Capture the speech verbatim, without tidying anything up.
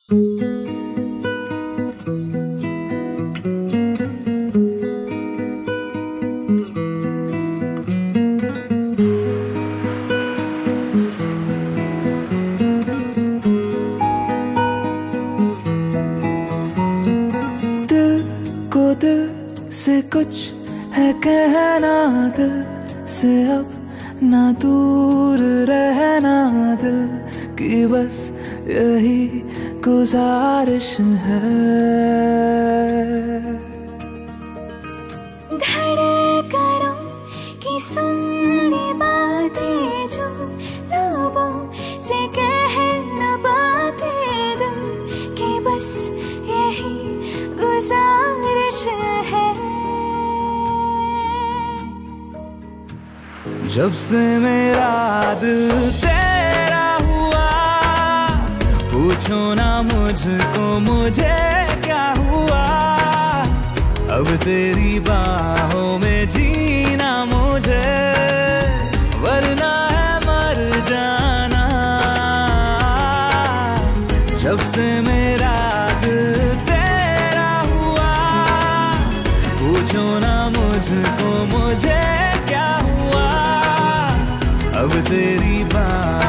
दिल से कुछ है कहना, दिल से अब ना दूर रहना, दिल की बस यही गुजारिश है। धड़कनों की सुन ली बातें जो लबों से कह न पाते, दिल की बस यही गुजारिश है। जब से मेरा दिल तेरा हुआ, पूछो ना मुझको मुझे क्या हुआ। अब तेरी बाहों में जीना मुझे, वरना है मर जाना। जब से मेरा दिल तेरा हुआ, पूछो ना मुझको मुझे क्या हुआ। अब तेरी बात